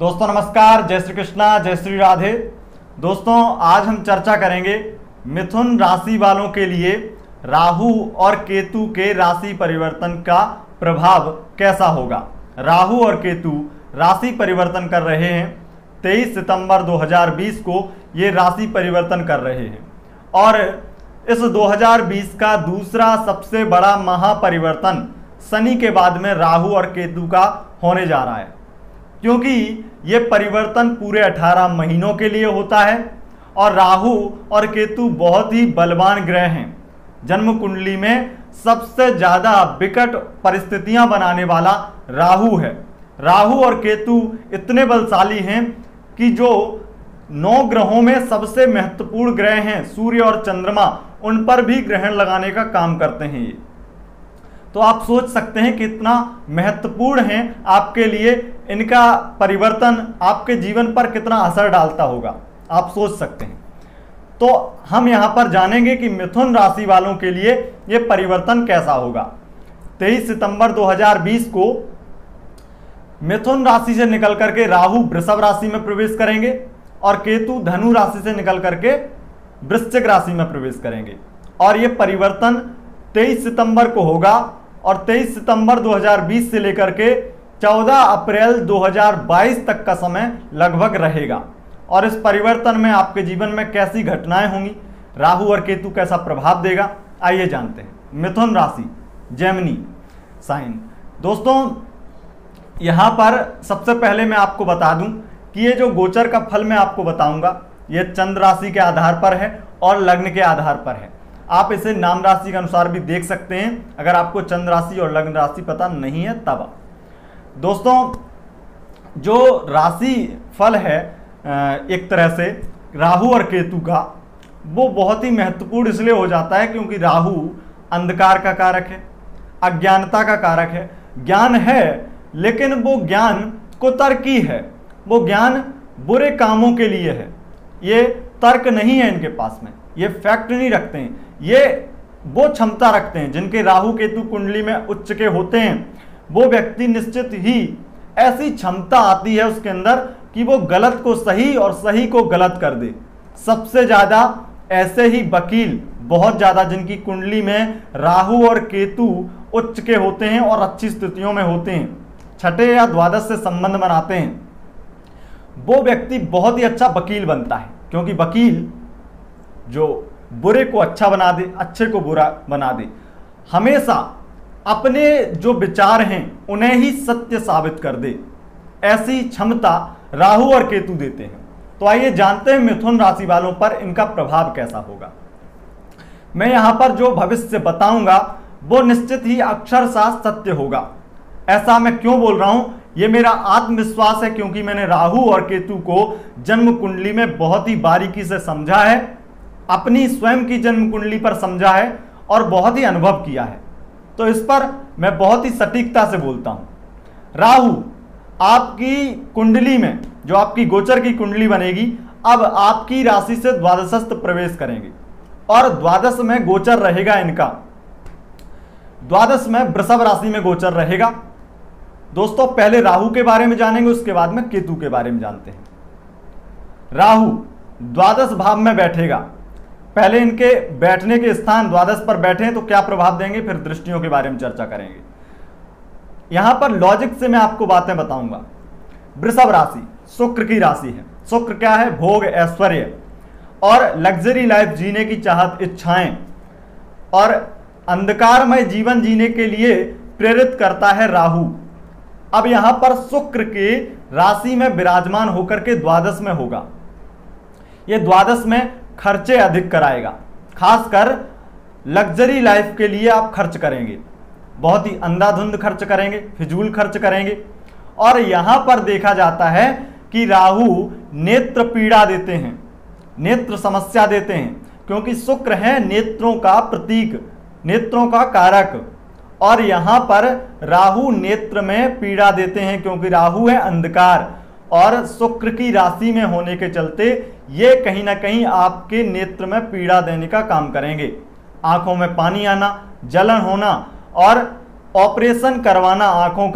दोस्तों नमस्कार, जय श्री कृष्णा, जय श्री राधे। दोस्तों आज हम चर्चा करेंगे मिथुन राशि वालों के लिए राहु और केतु के राशि परिवर्तन का प्रभाव कैसा होगा। राहु और केतु राशि परिवर्तन कर रहे हैं। 23 सितंबर 2020 को ये राशि परिवर्तन कर रहे हैं और इस 2020 का दूसरा सबसे बड़ा महापरिवर्तन शनि के बाद में राहु और केतु का होने जा रहा है, क्योंकि ये परिवर्तन पूरे 18 महीनों के लिए होता है और राहु और केतु बहुत ही बलवान ग्रह हैं। जन्म कुंडली में सबसे ज्यादा विकट परिस्थितियां बनाने वाला राहु है। राहु और केतु इतने बलशाली हैं कि जो 9 ग्रहों में सबसे महत्वपूर्ण ग्रह हैं, सूर्य और चंद्रमा, उन पर भी ग्रहण लगाने का काम करते हैं ये। तो आप सोच सकते हैं कितना महत्वपूर्ण है आपके लिए, इनका परिवर्तन आपके जीवन पर कितना असर डालता होगा, आप सोच सकते हैं। तो हम यहां पर जानेंगे कि मिथुन राशि वालों के लिए यह परिवर्तन कैसा होगा। 23 सितंबर 2020 को मिथुन राशि से निकल करके राहु वृषभ राशि में प्रवेश करेंगे और केतु धनु राशि से निकल करके वृश्चिक राशि में प्रवेश करेंगे और यह परिवर्तन 23 सितंबर को होगा और 23 सितंबर 2020 से लेकर के 14 अप्रैल 2022 तक का समय लगभग रहेगा। और इस परिवर्तन में आपके जीवन में कैसी घटनाएं होंगी, राहु और केतु कैसा प्रभाव देगा, आइए जानते हैं। मिथुन राशि, जेमिनी साइन। दोस्तों यहां पर सबसे पहले मैं आपको बता दूं कि ये जो गोचर का फल मैं आपको बताऊंगा ये चंद्र राशि के आधार पर है और लग्न के आधार पर है। आप इसे नाम राशि के अनुसार भी देख सकते हैं अगर आपको चंद्र राशि और लग्न राशि पता नहीं है तब। दोस्तों जो राशि फल है एक तरह से राहु और केतु का, वो बहुत ही महत्वपूर्ण इसलिए हो जाता है क्योंकि राहु अंधकार का कारक है, अज्ञानता का कारक है। ज्ञान है लेकिन वो ज्ञान कुतर्की है, वो ज्ञान बुरे कामों के लिए है। ये तर्क नहीं है इनके पास में, ये फैक्ट नहीं रखते हैं, ये वो क्षमता रखते हैं। जिनके राहु केतु कुंडली में उच्च के होते हैं वो व्यक्ति निश्चित ही ऐसी क्षमता आती है उसके अंदर कि वो गलत को सही और सही को गलत कर दे। सबसे ज्यादा ऐसे ही वकील बहुत ज्यादा जिनकी कुंडली में राहु और केतु उच्च के होते हैं और अच्छी स्थितियों में होते हैं, छठे या द्वादश से संबंध बनाते हैं, वो व्यक्ति बहुत ही अच्छा वकील बनता है। क्योंकि वकील जो बुरे को अच्छा बना दे, अच्छे को बुरा बना दे, हमेशा अपने जो विचार हैं उन्हें ही सत्य साबित कर दे, ऐसी क्षमता राहु और केतु देते हैं। तो आइए जानते हैं मिथुन राशि वालों पर इनका प्रभाव कैसा होगा। मैं यहां पर जो भविष्य बताऊंगा वो निश्चित ही अक्षरशः सत्य होगा। ऐसा मैं क्यों बोल रहा हूं, ये मेरा आत्मविश्वास है क्योंकि मैंने राहु और केतु को जन्म कुंडली में बहुत ही बारीकी से समझा है, अपनी स्वयं की जन्म कुंडली पर समझा है और बहुत ही अनुभव किया है। तो इस पर मैं बहुत ही सटीकता से बोलता हूं। राहु आपकी कुंडली में, जो आपकी गोचर की कुंडली बनेगी, अब आपकी राशि से द्वादशस्थ प्रवेश करेंगे और द्वादश में गोचर रहेगा इनका, द्वादश में वृषभ राशि में गोचर रहेगा। दोस्तों पहले राहु के बारे में जानेंगे, उसके बाद में केतु के बारे में जानते हैं। राहु द्वादश भाव में बैठेगा। पहले इनके बैठने के स्थान द्वादश पर बैठे हैं तो क्या प्रभाव देंगे, फिर दृष्टियों के बारे में चर्चा करेंगे। यहां पर लॉजिक से मैं आपको बातें बताऊंगा। वृषभ राशि शुक्र की राशि है। शुक्र क्या है, भोग, ऐश्वर्य और लग्जरी लाइफ जीने की चाहत, इच्छाएं और अंधकारमय जीवन जीने के लिए प्रेरित करता है राहु। अब यहां पर शुक्र के राशि में विराजमान होकर के द्वादश में होगा। यह द्वादश में खर्चे अधिक कराएगा, खासकर लग्जरी लाइफ के लिए आप खर्च करेंगे, बहुत ही अंधाधुंध खर्च करेंगे, फिजूल खर्च करेंगे। और यहां पर देखा जाता है कि राहु नेत्र पीड़ा देते हैं, नेत्र समस्या देते हैं, क्योंकि शुक्र है नेत्रों का प्रतीक, नेत्रों का कारक। और यहां पर राहु नेत्र में पीड़ा देते हैं क्योंकि राहु है अंधकार और शुक्र की राशि में होने के चलते ये कहीं ना कहीं आपके नेत्र में पीड़ा देने का काम करेंगे। आंखों में पानी आना, जलन होना और ऑपरेशन करवाना आंखों का,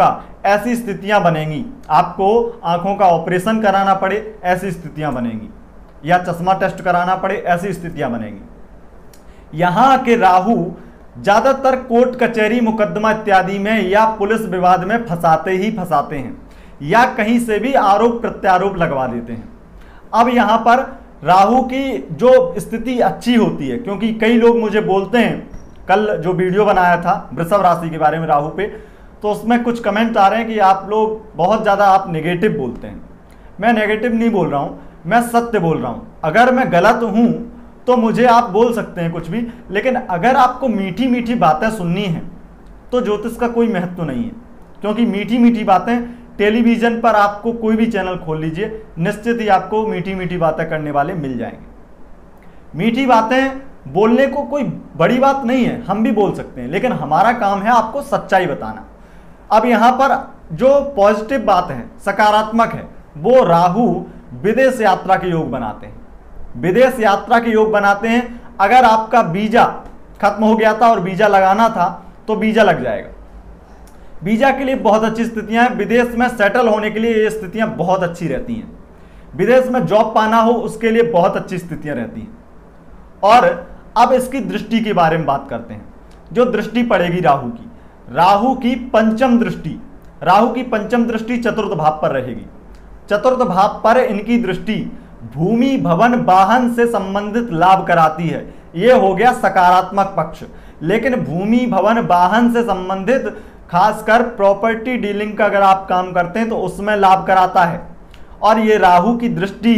ऐसी स्थितियां बनेंगी, आपको आंखों का ऑपरेशन कराना पड़े ऐसी स्थितियां बनेंगी, या चश्मा टेस्ट कराना पड़े ऐसी स्थितियां बनेंगी। यहां के राहु ज्यादातर कोर्ट कचहरी मुकदमा इत्यादि में या पुलिस विवाद में फंसाते ही फंसाते हैं, या कहीं से भी आरोप प्रत्यारोप लगवा देते हैं। अब यहां पर राहु की जो स्थिति अच्छी होती है, क्योंकि कई लोग मुझे बोलते हैं, कल जो वीडियो बनाया था वृषभ राशि के बारे में राहु पे, तो उसमें कुछ कमेंट आ रहे हैं कि आप लोग बहुत ज़्यादा आप नेगेटिव बोलते हैं। मैं नेगेटिव नहीं बोल रहा हूँ, मैं सत्य बोल रहा हूँ। अगर मैं गलत हूँ तो मुझे आप बोल सकते हैं कुछ भी, लेकिन अगर आपको मीठी मीठी बातें सुननी है तो ज्योतिष का कोई महत्व नहीं है, क्योंकि मीठी मीठी बातें टेलीविज़न पर आपको कोई भी चैनल खोल लीजिए, निश्चित ही आपको मीठी मीठी बातें करने वाले मिल जाएंगे। मीठी बातें बोलने को कोई बड़ी बात नहीं है, हम भी बोल सकते हैं, लेकिन हमारा काम है आपको सच्चाई बताना। अब यहाँ पर जो पॉजिटिव बात है, सकारात्मक है, वो राहु विदेश यात्रा के योग बनाते हैं। विदेश यात्रा के योग बनाते हैं। अगर आपका वीजा खत्म हो गया था और वीजा लगाना था तो वीजा लग जाएगा। वीजा के लिए बहुत अच्छी स्थितियां हैं। विदेश में सेटल होने के लिए ये स्थितियां बहुत अच्छी रहती हैं। विदेश में जॉब पाना हो उसके लिए बहुत अच्छी स्थितियां रहती हैं। और अब इसकी दृष्टि के बारे में बात करते हैं। जो दृष्टि पड़ेगी राहु की पंचम दृष्टि, राहु की पंचम दृष्टि चतुर्थ भाव पर रहेगी। चतुर्थ भाव पर इनकी दृष्टि भूमि भवन वाहन से संबंधित लाभ कराती है। यह हो गया सकारात्मक पक्ष। लेकिन भूमि भवन वाहन से संबंधित खासकर प्रॉपर्टी डीलिंग का अगर आप काम करते हैं तो उसमें लाभ कराता है। और ये राहु की दृष्टि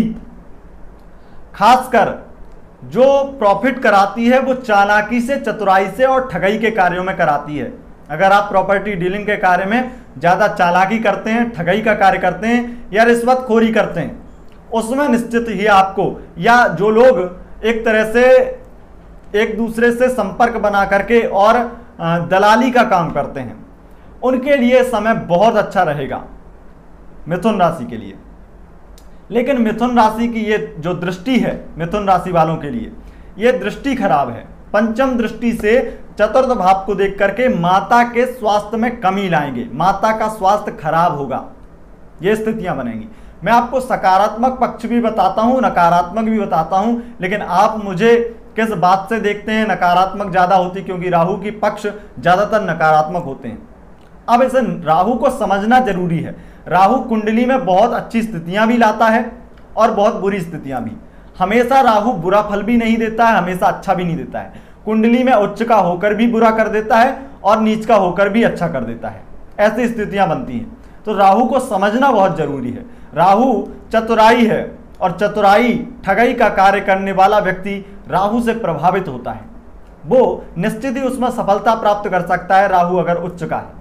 खासकर जो प्रॉफिट कराती है वो चालाकी से, चतुराई से और ठगाई के कार्यों में कराती है। अगर आप प्रॉपर्टी डीलिंग के कार्य में ज़्यादा चालाकी करते हैं, ठगाई का कार्य करते हैं या रिश्वतखोरी करते हैं, उसमें निश्चित ही आपको, या जो लोग एक तरह से एक दूसरे से संपर्क बना करके और दलाली का काम करते हैं, उनके लिए समय बहुत अच्छा रहेगा मिथुन राशि के लिए। लेकिन मिथुन राशि की ये जो दृष्टि है मिथुन राशि वालों के लिए, ये दृष्टि खराब है। पंचम दृष्टि से चतुर्थ भाव को देख करके माता के स्वास्थ्य में कमी लाएंगे, माता का स्वास्थ्य खराब होगा, ये स्थितियां बनेंगी। मैं आपको सकारात्मक पक्ष भी बताता हूं, नकारात्मक भी बताता हूं, लेकिन आप मुझे किस बात से देखते हैं? नकारात्मक ज्यादा होती, क्योंकि राहु की पक्ष ज्यादातर नकारात्मक होते हैं। अब इसे राहु को समझना जरूरी है। राहु कुंडली में बहुत अच्छी स्थितियां भी लाता है और बहुत बुरी स्थितियां भी। हमेशा राहु बुरा फल भी नहीं देता है, हमेशा अच्छा भी नहीं देता है। कुंडली में उच्च का होकर भी बुरा कर देता है और नीच का होकर भी अच्छा कर देता है। ऐसी स्थितियां बनती हैं, तो राहु को समझना बहुत जरूरी है। राहु चतुराई है और चतुराई ठगाई का कार्य करने वाला व्यक्ति राहु से प्रभावित होता है, वो निश्चित ही उसमें सफलता प्राप्त कर सकता है, राहु अगर उच्च का है।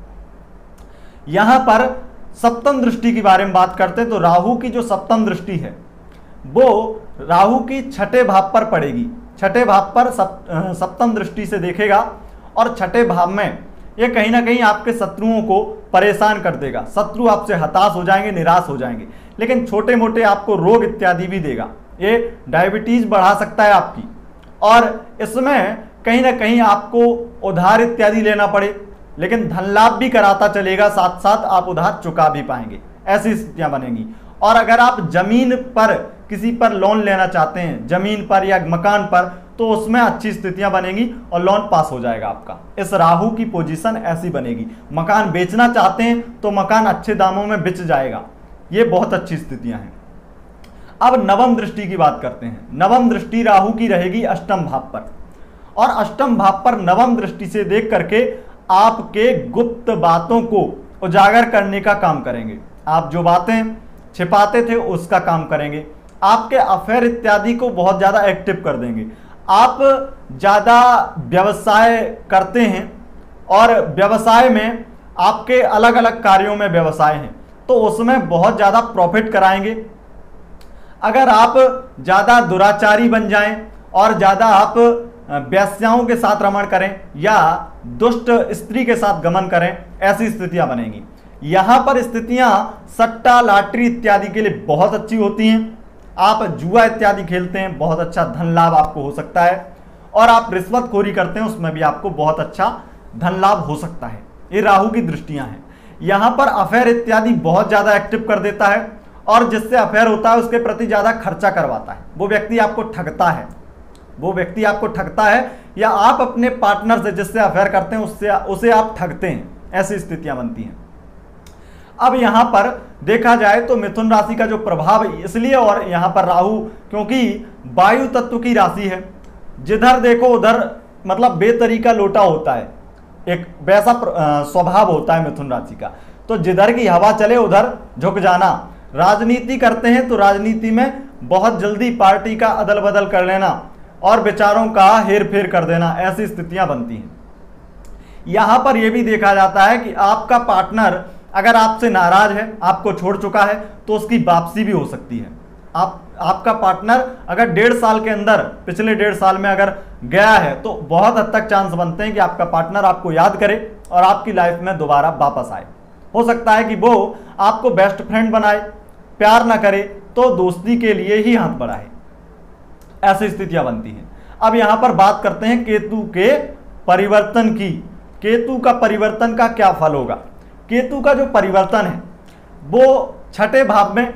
यहां पर सप्तम दृष्टि के बारे में बात करते हैं तो राहु की जो सप्तम दृष्टि है वो राहु की छठे भाव पर पड़ेगी। छठे भाव पर सप्तम दृष्टि से देखेगा और छठे भाव में ये कहीं ना कहीं आपके शत्रुओं को परेशान कर देगा। शत्रु आपसे हताश हो जाएंगे, निराश हो जाएंगे, लेकिन छोटे मोटे आपको रोग इत्यादि भी देगा। ये डायबिटीज बढ़ा सकता है आपकी, और इसमें कहीं ना कहीं आपको उधार इत्यादि लेना पड़े, लेकिन धन लाभ भी कराता चलेगा, साथ साथ आप उधार चुका भी पाएंगे। ऐसी स्थितियां बनेंगी। और अगर आप जमीन पर किसी पर लोन लेना चाहते हैं, जमीन पर या मकान पर, तो उसमें अच्छी स्थितियां बनेंगी और लोन पास हो जाएगा आपका। इस राहु की पोजीशन ऐसी बनेगी। मकान बेचना चाहते हैं तो मकान अच्छे दामों में बिक जाएगा। ये बहुत अच्छी स्थितियां हैं। अब नवम दृष्टि की बात करते हैं। नवम दृष्टि राहु की रहेगी अष्टम भाव पर, और अष्टम भाव पर नवम दृष्टि से देख करके आपके गुप्त बातों को उजागर करने का काम करेंगे। आप जो बातें छिपाते थे उसका काम करेंगे। आपके अफेयर इत्यादि को बहुत ज्यादा एक्टिव कर देंगे। आप ज्यादा व्यवसाय करते हैं और व्यवसाय में आपके अलग अलग कार्यों में व्यवसाय हैं, तो उसमें बहुत ज्यादा प्रॉफिट कराएंगे। अगर आप ज्यादा दुराचारी बन जाएं और ज्यादा आप वेश्याओं के साथ रमण करें या दुष्ट स्त्री के साथ गमन करें, ऐसी स्थितियां बनेंगी। यहां पर स्थितियां सट्टा लॉटरी इत्यादि के लिए बहुत अच्छी होती हैं। आप जुआ इत्यादि खेलते हैं, बहुत अच्छा धन लाभ आपको हो सकता है, और आप रिश्वतखोरी करते हैं, उसमें भी आपको बहुत अच्छा धन लाभ हो सकता है। ये राहु की दृष्टियां हैं। यहां पर अफेयर इत्यादि बहुत ज्यादा एक्टिव कर देता है, और जिससे अफेयर होता है उसके प्रति ज्यादा खर्चा करवाता है। वो व्यक्ति आपको ठगता है, वो व्यक्ति आपको ठगता है, या आप अपने पार्टनर से जिससे अफेयर करते हैं उसे आप ठगते हैं। ऐसी स्थितियां बनती हैं। अब यहां पर देखा जाए तो मिथुन राशि का जो प्रभाव इसलिए, और यहां पर राहु क्योंकि वायु तत्व की राशि है, जिधर देखो उधर मतलब बेतरीका लोटा होता है, एक वैसा स्वभाव होता है मिथुन राशि का। तो जिधर की हवा चले उधर झुक जाना। राजनीति करते हैं तो राजनीति में बहुत जल्दी पार्टी का अदल बदल कर लेना और विचारों का हेर फेर कर देना, ऐसी स्थितियां बनती हैं। यहां पर यह भी देखा जाता है कि आपका पार्टनर अगर आपसे नाराज है, आपको छोड़ चुका है, तो उसकी वापसी भी हो सकती है। आपका पार्टनर अगर 1.5 साल के अंदर, पिछले 1.5 साल में अगर गया है, तो बहुत हद तक चांस बनते हैं कि आपका पार्टनर आपको याद करे और आपकी लाइफ में दोबारा वापस आए। हो सकता है कि वो आपको बेस्ट फ्रेंड बनाए, प्यार ना करे तो दोस्ती के लिए ही हाथ बढ़ाए। ऐसी स्थितियां बनती हैं। अब यहां पर बात करते हैं केतु के परिवर्तन की। केतु का परिवर्तन का क्या फल होगा? केतु का जो परिवर्तन है वो 6ठे भाव में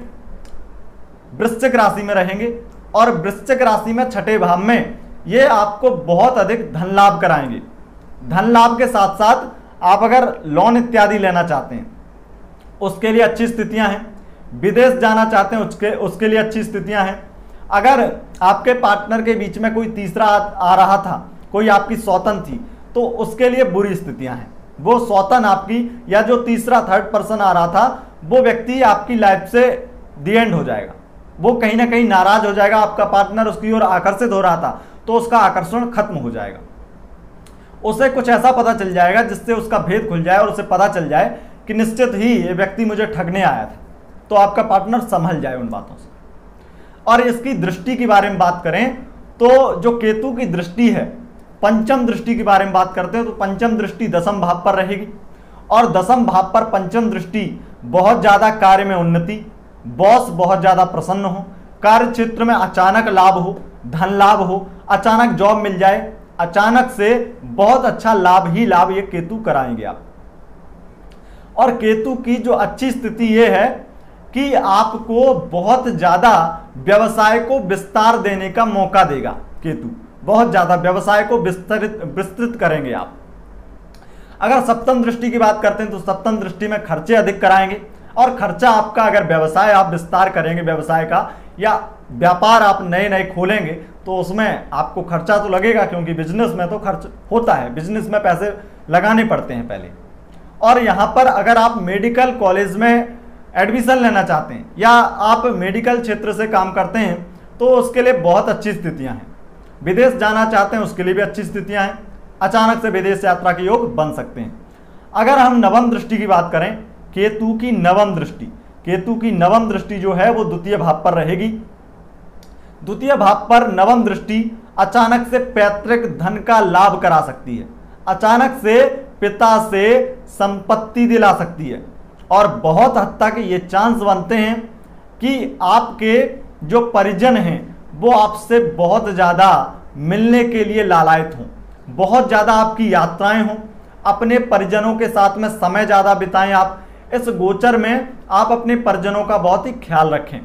वृश्चिक राशि में रहेंगे, और वृश्चिक राशि में 6ठे भाव में ये आपको बहुत अधिक धन लाभ कराएंगे। धन लाभ के साथ साथ आप अगर लोन इत्यादि लेना चाहते हैं उसके लिए अच्छी स्थितियां हैं, विदेश जाना चाहते हैं उसके लिए अच्छी स्थितियां हैं। अगर आपके पार्टनर के बीच में कोई तीसरा आ रहा था, कोई आपकी सौतन थी, तो उसके लिए बुरी स्थितियां हैं। वो सौतन आपकी या जो तीसरा थर्ड पर्सन आ रहा था, वो व्यक्ति आपकी लाइफ से दी एंड हो जाएगा। वो कहीं ना कहीं नाराज हो जाएगा। आपका पार्टनर उसकी ओर आकर्षित हो रहा था तो उसका आकर्षण खत्म हो जाएगा। उसे कुछ ऐसा पता चल जाएगा जिससे उसका भेद खुल जाए और उसे पता चल जाए कि निश्चित ही ये व्यक्ति मुझे ठगने आया था। तो आपका पार्टनर संभल जाए उन बातों से। और इसकी दृष्टि के बारे में बात करें तो जो केतु की दृष्टि है, पंचम दृष्टि के बारे में बात करते हैं तो पंचम दृष्टि 10वें भाव पर रहेगी, और 10वें भाव पर पंचम दृष्टि बहुत ज्यादा कार्य में उन्नति, बॉस बहुत ज्यादा प्रसन्न हो, कार्य क्षेत्र में अचानक लाभ हो, धन लाभ हो, अचानक जॉब मिल जाए, अचानक से बहुत अच्छा लाभ ही लाभ ये केतु कराएंगे आप। और केतु की जो अच्छी स्थिति ये है कि आपको बहुत ज्यादा व्यवसाय को विस्तार देने का मौका देगा। केतु बहुत ज्यादा व्यवसाय को विस्तृत करेंगे आप। अगर सप्तम दृष्टि की बात करते हैं तो सप्तम दृष्टि में खर्चे अधिक कराएंगे, और खर्चा आपका अगर व्यवसाय आप विस्तार करेंगे, व्यवसाय का या व्यापार आप नए नए खोलेंगे, तो उसमें आपको खर्चा तो लगेगा, क्योंकि बिजनेस में तो खर्च होता है, बिजनेस में पैसे लगाने पड़ते हैं पहले। और यहाँ पर अगर आप मेडिकल कॉलेज में एडमिशन लेना चाहते हैं या आप मेडिकल क्षेत्र से काम करते हैं तो उसके लिए बहुत अच्छी स्थितियां हैं। विदेश जाना चाहते हैं उसके लिए भी अच्छी स्थितियां हैं। अचानक से विदेश यात्रा के योग बन सकते हैं। अगर हम नवम दृष्टि की बात करें, केतु की नवम दृष्टि, केतु की नवम दृष्टि जो है वो द्वितीय भाव पर रहेगी। द्वितीय भाव पर नवम दृष्टि अचानक से पैतृक धन का लाभ करा सकती है, अचानक से पिता से संपत्ति दिला सकती है, और बहुत हद तक ये चांस बनते हैं कि आपके जो परिजन हैं वो आपसे बहुत ज्यादा मिलने के लिए लालायत हों, बहुत ज्यादा आपकी यात्राएं हों, अपने परिजनों के साथ में समय ज्यादा बिताएं। आप इस गोचर में आप अपने परिजनों का बहुत ही ख्याल रखें,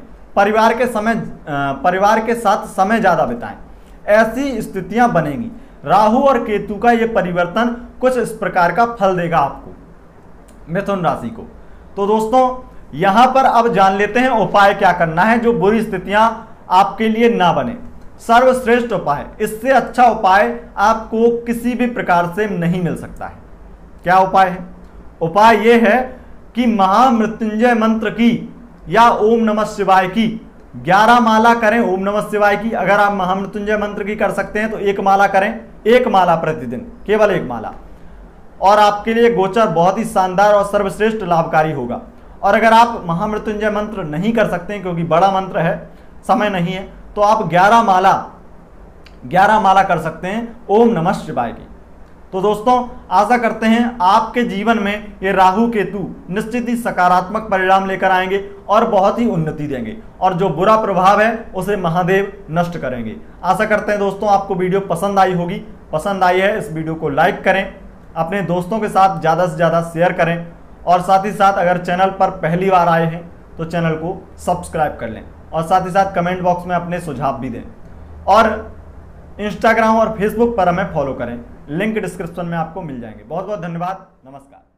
परिवार के साथ समय ज्यादा बिताएं। ऐसी स्थितियां बनेंगी। राहु और केतु का यह परिवर्तन कुछ इस प्रकार का फल देगा आपको, मिथुन राशि को। तो दोस्तों यहां पर अब जान लेते हैं उपाय क्या करना है जो बुरी स्थितियां आपके लिए ना बने। सर्वश्रेष्ठ उपाय, इससे अच्छा उपाय आपको किसी भी प्रकार से नहीं मिल सकता है। क्या उपाय है? उपाय यह है कि महामृत्युंजय मंत्र की या ओम नमः शिवाय की 11 माला करें। ओम नमः शिवाय की अगर आप महामृत्युंजय मंत्र की कर सकते हैं तो 1 माला करें, 1 माला प्रतिदिन, केवल 1 माला, और आपके लिए गोचर बहुत ही शानदार और सर्वश्रेष्ठ लाभकारी होगा। और अगर आप महामृत्युंजय मंत्र नहीं कर सकते हैं क्योंकि बड़ा मंत्र है, समय नहीं है, तो आप 11 माला कर सकते हैं ओम नमः शिवाय की। तो दोस्तों आशा करते हैं आपके जीवन में ये राहु केतु निश्चित ही सकारात्मक परिणाम लेकर आएंगे और बहुत ही उन्नति देंगे, और जो बुरा प्रभाव है उसे महादेव नष्ट करेंगे। आशा करते हैं दोस्तों आपको वीडियो पसंद आई होगी। पसंद आई है इस वीडियो को लाइक करें, अपने दोस्तों के साथ ज़्यादा से ज़्यादा शेयर करें, और साथ ही साथ अगर चैनल पर पहली बार आए हैं तो चैनल को सब्सक्राइब कर लें और साथ ही साथ कमेंट बॉक्स में अपने सुझाव भी दें और इंस्टाग्राम और फेसबुक पर हमें फॉलो करें, लिंक डिस्क्रिप्शन में आपको मिल जाएंगे। बहुत बहुत धन्यवाद, नमस्कार।